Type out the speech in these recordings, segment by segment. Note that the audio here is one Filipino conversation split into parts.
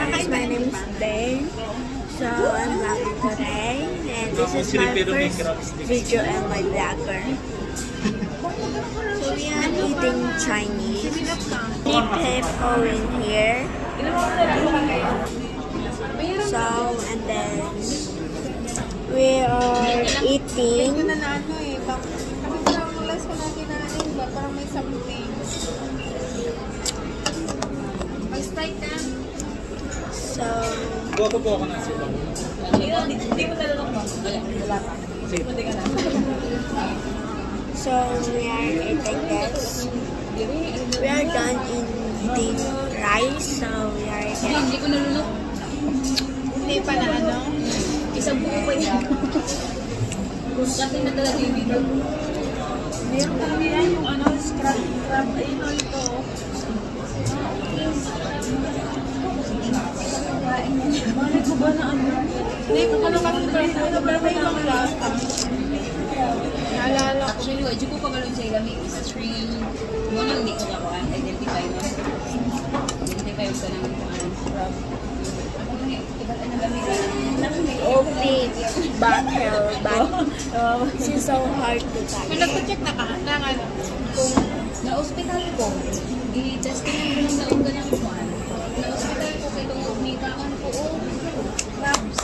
guys, my name is Ben. So I'm vlogging today, and this is my first video and my vlogger. So we are eating Chinese. Need people in here. So and then we are eating. So we are eating this. We are done eating rice, so we are eating. Hindi ko nalunok. Hindi pa na ano? Isang buo pa yan. Kasi na talaga yung video. Meron kami yan yung ano, scrap. Ayun o ito. Bakit ko ba na ano? Hindi ko pala kasi pero may ibang lasa. Naalala ko. Actually, wajib ko pagalong sa ilami. Isa string. Muna hindi ko kakuhaan. Identify mo. Identify ko ng scrap. Open bottle, but this is so hard to type. Kung nagpa-check na ka, na ano? Kung na-hospital ko, i-testing mo lang na ng kuhan. Na-hospital ko kay kung umikaan ko, labs.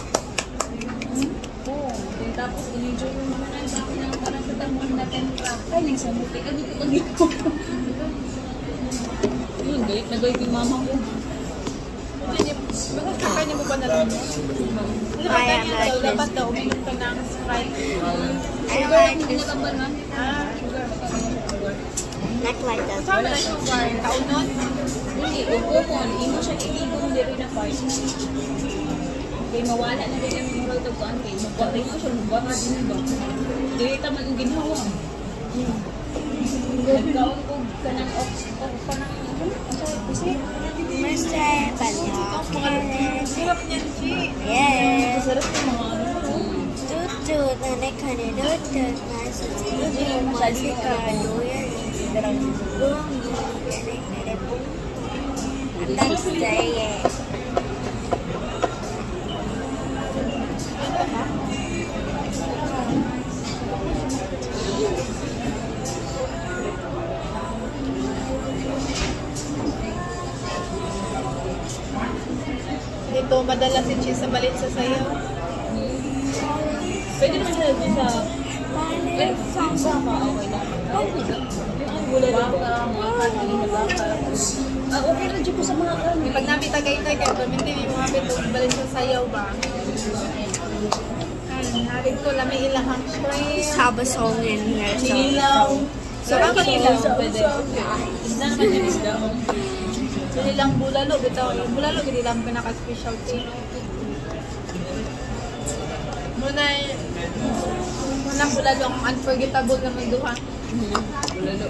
Tapos in-injure mo naman ang bakit ng parang sa tamang na 10 crab. Ay, nagsamuti ka dito dito. Yun, gayit na gayit yung mama ko. Bakit kanya mo ba nalang? I am like this. Dapat daw, uminom ka ng Sprite. I like this. Sugar. Not like that. Saan na sugar? Kaunon? Hindi, ugumon. Imo siya itigong diri na part. Kaya mawala na din yung moral to kuan kay magpatay mo siya, magpatay din ba? Dili taman ang ginhawa. Nagkaon ko ka ng pa ng Mr. Balyoke. Sarap niyan, Chi. Yes. Sarap yung mga ano. Tutut. Nanay ka na tutut. Nasa tutut. Masika. Doyer. Boom. Galing na rin po. Ang that's it. Dito, madala si Chi sa balit sa sayo. Pwede naman siya din sa... Eh, sama. Okay na. Okay na. Yung gulay na baka, mga kanili na baka. Okay na dyan po sa mga kanili. Pag namin tagay-tay kayo, paminti yung mga bitong balit sa sayaw ba? Narin ko lang may ilahang shrimp. Have a song in here. Ilaw. So, ang ilaw. Pwede. Isda naman yung isda. Nilang bulalo, bitaw. Yung bulalo, nilang pinaka-specialty. Muna bulalo, ang unforgettable na may duha. Bulalo.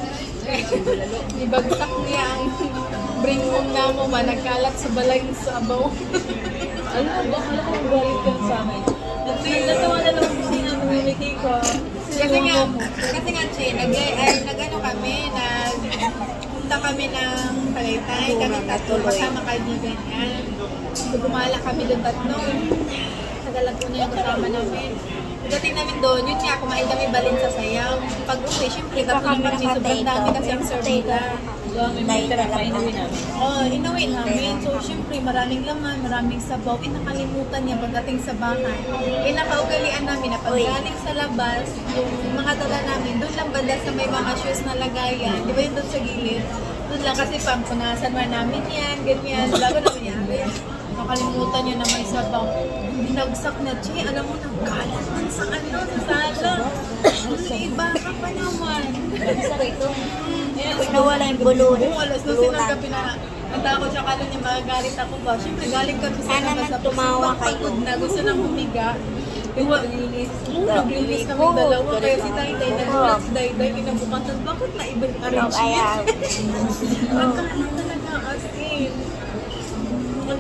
Ibagsak niya ang bring home na mo ba, nagkalat sa balay sa abaw. Ano ba? Alam ko galit ka sa amin. Natawa na lang kasi nga mamimiki ko. Kasi nga, Che, nag-ano kami, punta kami ng Tagaytay, kami tatlo, kasama kaibigan yan. So, gumala kami doon tatlo. Nagalag po niya yung kasama namin. Pagdating namin doon, yun nga, kumain kami balin sa sayaw. Pag-uwi, syempre, tatlo naman kami, sobrang dami kasi ang serve nila. May inuwi namin. Oo, inuwi namin. So, syempre, maraming laman, maraming sabaw. Nakalimutan niya pagdating sa bahay. Nakaugalian namin na pag galing sa labas, yung mga dala namin, doon lang banda sa may mga shoes na lagayan. Di ba yun doon sa gilid? Doon lang kasi pampunasan man namin yan, ganyan. Bago naman yan. Nakalimutan niya na may sabaw. Binagsak na, Che, alam mo, nagkalat man sa ano, sa sala. Iba ka pa naman. Sa rito. Nawala yung bulon. Alas na sinagabi na. Natakot siya kala niya magagalit ako ba. Siyempre, galing kami sa labas. Sana tumawa kayo. Na gusto nang humiga. Naglinis kami dalawa. Kaya si Dayday, nagulat si Dayday, kinabukasan. Bakit na ibang arrange niya? Magkalat talaga as in.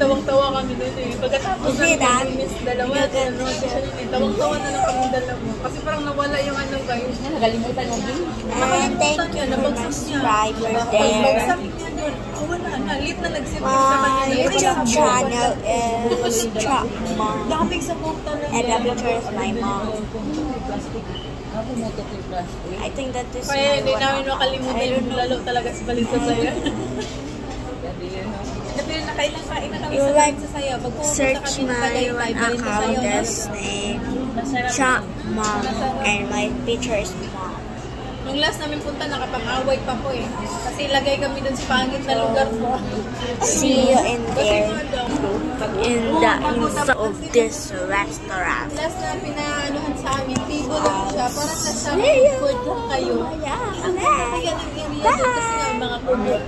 tawang-tawa kami doon eh. Pagkatapos Is it that? miss dalawa, tawang-tawa na lang kami dalawa. Kasi parang nawala yung ano guys. Nakalimutan mo din. And thank you to my subscribers there. Pagbagsak niya doon, wala na. Late na nagsipin sa My kanya. YouTube channel is Chop Mom. Daming sa mukha talaga. And the picture is my mom. Plastic. Ako mo ito yung plastic. I think that is Kaya hindi my namin one. makalimutan I yung don't know. lalo talaga sa balik sa saya. Sabi yun. Kasi nakailang kain na kami You sa like balik sa saya. Magpupunta Search kami ng my Tagaytay, one balik sa account sayaw. that's name Chop Mom and my picture is mom. Nung last namin punta, nakapang-away pa po eh. Kasi lagay kami dun sa pangit na lugar po. See you in Kasi there nga daw, in the inside of this restaurant. last na pinaanuhan sa amin, table lang siya. Parang nasa See you. food lang kayo. Yeah. Kaya nag-area doon kasi nga mga kumot.